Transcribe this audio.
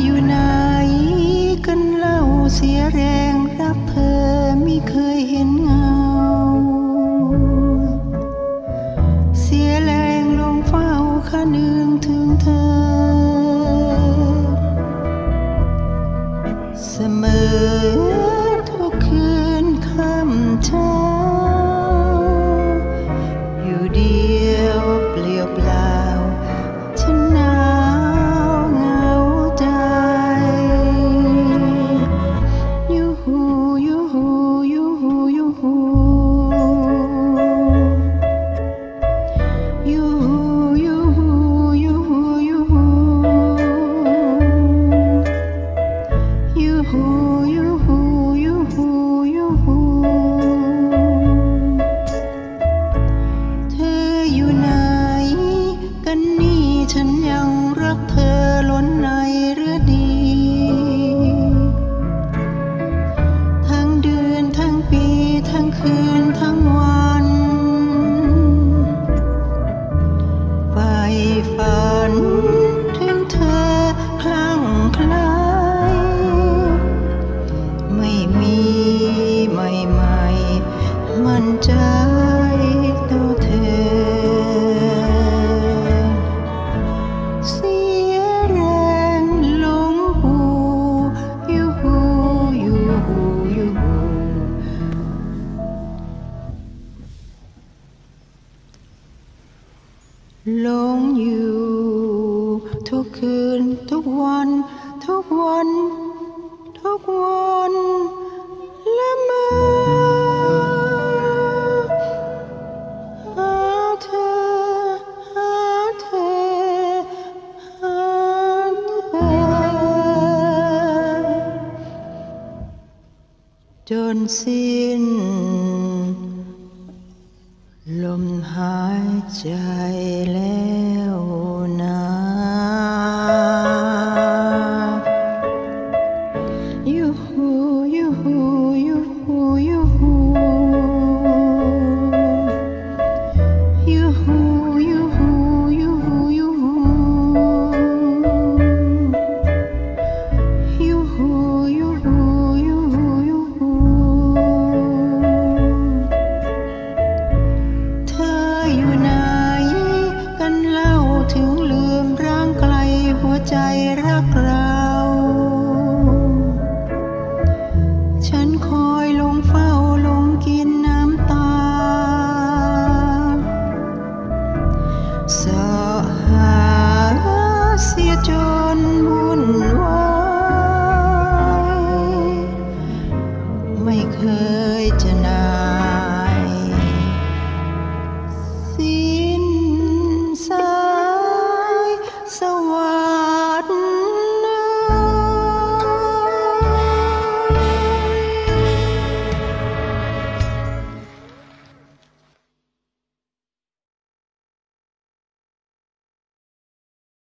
อยู่ไหนกันเล่าเสียแรงรักเธอไม่เคยเห็นเงาเสียแรงลงเฝ้าข้านึงถึงเธอเสมอทุกคืนค่ำเช้าอยู่เดียวเปลี่ยวเปล่าฉันหนาวเหงาใจยูฮูยูฮูยูฮูยูฮูยูฮูยูฮูยูฮูยูฮูยูฮูยูฮูยูฮูเธออยู่ไหนกันนี่ฉันยังรักเธอล้นในหรือดีทั้งเดือนทั้งปีทั้งคืนทั้งวันใฝ่ฝันถึงเธอคลั่งไคล้ไม่มีใหม่ๆมั่นใจต่อเธอเสียแรงหลงหูยูฮูยูฮูยูฮูหลงอยู่ทุกคืนทุกวันทุกวันทุกวันละเมอหาเธอหาเธอหาเธอจนสิ้นลมหายใจแล้ว